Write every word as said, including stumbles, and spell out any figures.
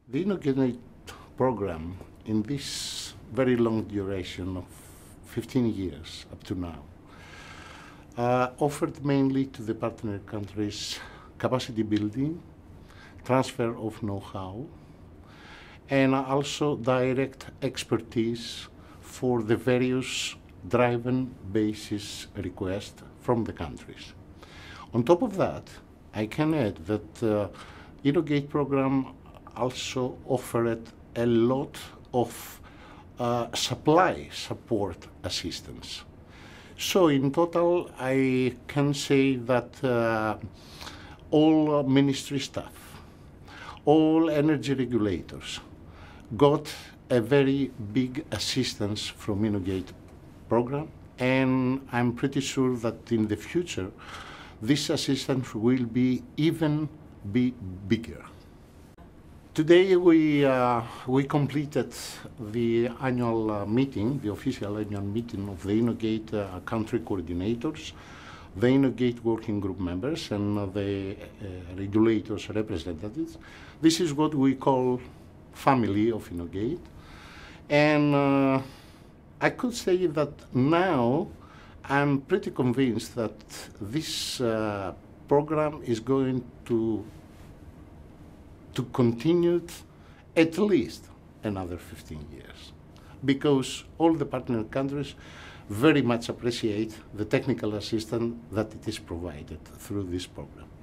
The InnoGate program, in this very long duration of fifteen years up to now, uh, offered mainly to the partner countries capacity building, transfer of know-how, and also direct expertise for the various driven basis requests from the countries. On top of that, I can add that uh, InnoGate program also offered a lot of uh, supply support assistance. So in total, I can say that uh, all uh, ministry staff, all energy regulators got a very big assistance from InnoGate program, and I'm pretty sure that in the future this assistance will be even be bigger. Today we, uh, we completed the annual uh, meeting, the official annual meeting of the InnoGate uh, country coordinators, the InnoGate working group members, and uh, the uh, regulators representatives. This is what we call family of InnoGate. And uh, I could say that now I'm pretty convinced that this uh, program is going to to continue at least another fifteen years, because all the partner countries very much appreciate the technical assistance that it is provided through this program.